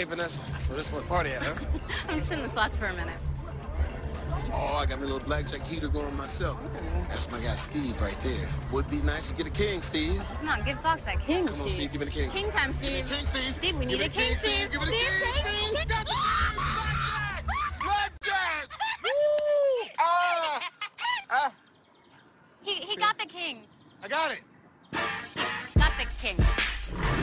Vanessa. So this is where the party at, huh? I'm just in the slots for a minute. Oh, I got me a little blackjack heater going myself. That's my guy Steve right there. Would be nice to get a king, Steve. Come on, give Fox that king, Come on, Steve. Steve, give me the king. King time, Steve. Give me the king, Steve. Steve, we need a king, Steve. Give me the king, Steve. Got the blackjack! Woo! He got the king. I got it. Got the king.